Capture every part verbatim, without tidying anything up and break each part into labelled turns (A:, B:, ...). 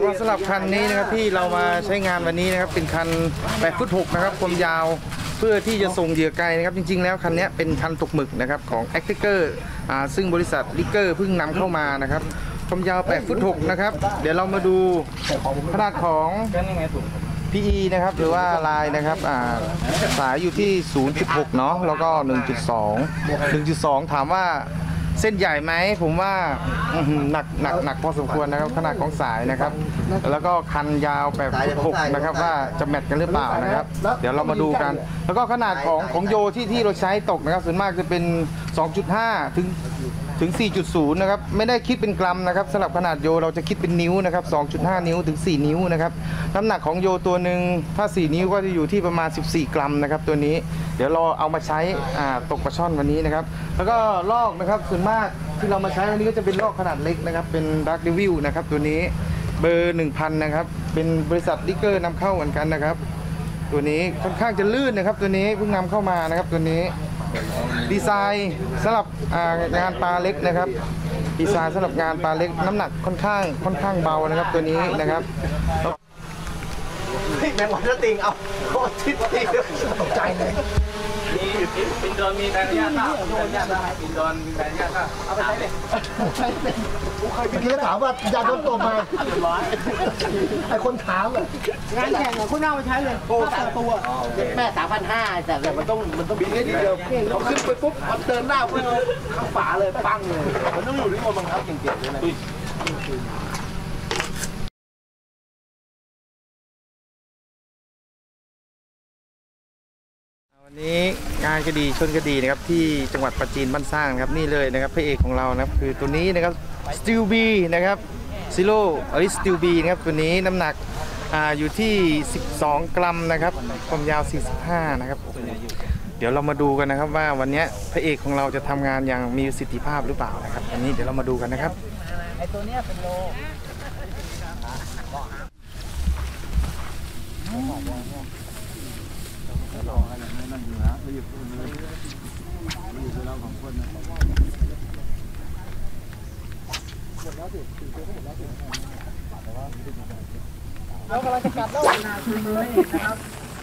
A: สำหรับคันนี้นะครับที่เรามาใช้งานวันนี้นะครับเป็นคันแปดฟุตหกนะครับความยาวเพื่อที่จะส่งเหยื่อไกลนะครับจริงๆแล้วคันนี้เป็นคันตกหมึกนะครับของ แอคทิเกอร์ อ่าซึ่งบริษัทลิกเกอร์เพิ่งนำเข้ามานะครับความยาวแปดฟุตหกนะครับเดี๋ยวเรามาดูขนาดของ พี อี นะครับหรือว่าลายนะครับอ่าสายอยู่ที่ ศูนย์จุดหก เนาะแล้วก็ หนึ่งจุดสอง หนึ่งจุดสอง ถามว่าเส้นใหญ่ไหมผมว่าหนักหนักหนักพอสมควรนะครับขนาดของสายนะครับแล้วก็คันยาวแบบหกนะครับว่าจะแมทกันหรือเปล่านะครับเดี๋ยวเรามาดูกันแล้วก็ขนาดของของโยที่ที่เราใช้ตกนะครับส่วนมากจะเป็น สองจุดห้า ถึงถึง สี่จุดศูนย์ นะครับไม่ได้คิดเป็นกรัมนะครับสำหรับขนาดโยเราจะคิดเป็นนิ้วนะครับ สองจุดห้า นิ้วถึง สี่ นิ้วนะครับน้ำหนักของโยตัวหนึ่งถ้า สี่ นิ้วก็จะอยู่ที่ประมาณ สิบสี่ กรัมนะครับตัวนี้เดี๋ยวเราเอามาใช้ตกปลาช่อนวันนี้นะครับแล้วก็ลอกนะครับส่วนมากที่เรามาใช้วันนี้ก็จะเป็นลอกขนาดเล็กนะครับเป็นดักเดวิลนะครับตัวนี้เบอร์ หนึ่งพัน นะครับเป็นบริษัทลิกเกอร์นำเข้าเหมือนกันนะครับตัวนี้ค่อนข้างจะลื่นนะครับตัวนี้เพิ่งนำเข้ามานะครับตัวนี้ดีไซน์สำหรับงานปลาเล็กนะครับดีไซน์สำหรับงานปลาเล็กน้ำหนักค่อนข้างค่อนข้างเบานะครับตัวนี้นะครับ
B: แมงวันจะติงเอาโคตรทิศติงตกใจเลย
C: มีปินโดนมีแบรนด์ยาต้าแบรนด์ยาต้าปินโดนมีแบรนด์ยาต้าเอาไปใช้เลย
B: ใช้เลยเมื่อกี้ถามว่ายาโดนตบมาไอคนถามเลย
D: งานแข่งอะคุณเอาไปใช้เลยโอ้สามตัวแม่สามพันห้าแต่แต่มันต้องมันต้องบินได้ทีเดียวเราขึ้นไปปุ๊บมันเดินหน้าขึ้นข้างฝาเลยปั้งเลยมันต้องอยู่ที่คนบังคับเก่งๆเลยนะ
A: วันนี้งานคดีชนคดีนะครับที่จังหวัดปราจีนบ้านสร้างนะครับนี่เลยนะครับพระเอกของเรานะครับคือตัวนี้นะครับ Steel B นะครับ Zero อลิส Steel B นะครับตัวนี้น้ำหนักอ่าอยู่ที่สิบสองกรัมนะครับความยาวสี่สิบห้านะครับเดี๋ยวเรามาดูกันนะครับว่าวันนี้พระเอกของเราจะทำงานอย่างมีประสิทธิภาพหรือเปล่านะครับอันนี้เดี๋ยวเรามาดูกันนะครับ
D: ไอตัวนี้เป็นโลเรากำลังจะกลับแล้วนาทีเลยนะครับ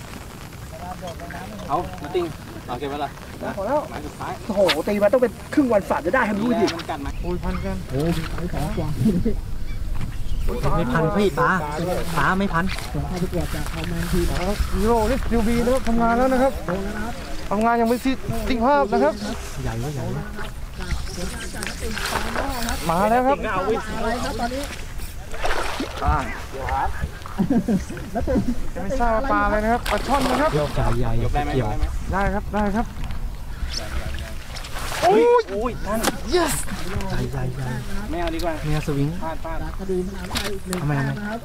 C: เอามาติ้งเอาเก็บไว้ละ
D: พอแล้วหมายสุดท้ายโอ้โหตีมาต้องเป็นครึ่งวันฝันจะได้ทำรู้ดิ
C: มันกันไหม
A: โอ้ยพันกัน
D: โอ้ยสองกว่า
C: ไม่พันพี่ป้าป้าไม่พัน
D: ถ้าจะเกิดจากเอาแมนที
A: ฮีโร่ลิสติวบีนะครับทำงานแล้วนะครับทำงานอย่างมีสิทธิภาพนะครับ
C: ใหญ่ก็ใหญ่
A: มาแล้วครับ
D: อะไรครับตอนนี้
A: จะไม่ทราบปลาอะไรนะครับปลาช่อนนะครับ
C: ยกใหญ่ใหญ่ยกได้ไหม
A: ได้ครับได้ครับ
C: โอ้ยโอ้ยนั่น
A: yes
C: ใหญ่ใหญ่ใหญ่ไม่เอาดีกว่าไม่เอาสวิง
D: พลาดพลาดคดีมันเอาไปอีกหนึ่งนะครับ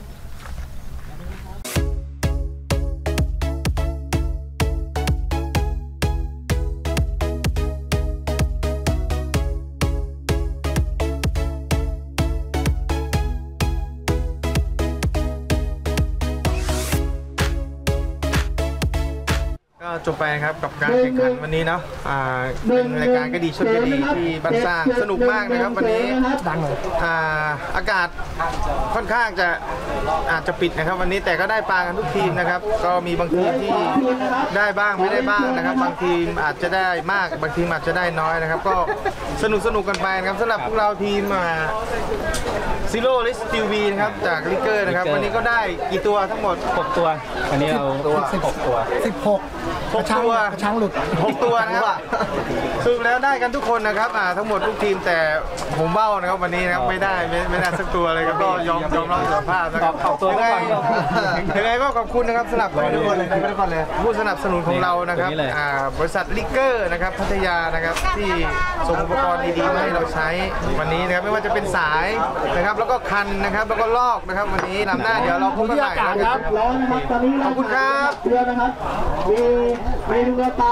A: ก็จบไปครับกับการแข่งขันวันนี้เนาะอ่าเป็นรายการก็ดีชลบุรีที่บ้านสร้างสนุกมากนะครับวันนี้
D: ดังเลย
A: อ่าอากาศค่อนข้างจะอาจจะปิดนะครับวันนี้แต่ก็ได้ปลากันทุกทีมนะครับก็มีบางทีมที่ได้บ้างไม่ได้บ้างนะครับบางทีมอาจจะได้มากบางทีมอาจจะได้น้อยนะครับก็สนุกสนุกกันไปนะครับสำหรับพวกเราทีมซิโร่ลิสติวบีนะครับจากลิเกอร์นะครับวันนี้ก็ได้กี่ตัวทั้งหมด
C: หกตัววันนี้เรา
A: ตัว
C: หกตัว
D: สิบหก
A: หกตัว
D: ช้างหลุด
A: หกตัวนะครับสรุปแล้วได้กันทุกคนนะครับอ่าทั้งหมดทุกทีมแต่ผมเบ้านะครับวันนี้นะครับไม่ได้ไม่ไม่ได้สักตัวเลยครับก็ยอมยอมรับสารภาพนะครับ
C: ขอบตัว
A: ยังไงยังไงก็ขอบคุณนะครับสำหรับทุกคนเลยทุกคนเลยผู้สนับสนุนของเรานะครับอ่าบริษัทลิเกอร์นะครับพัทยานะครับที่ส่งอุปกรณ์ดีๆมาให้เราใช้วันนี้นะครับไม่ว่าจะเป็นสายนะครับแล้วก็คันนะครับแล้วก็ลอกนะครับวันนี้ลำหน้าเดี๋ยวเราพบกันใหม่นะครับขอบคุณครับ
B: เรือนะครับมีมีเรือตา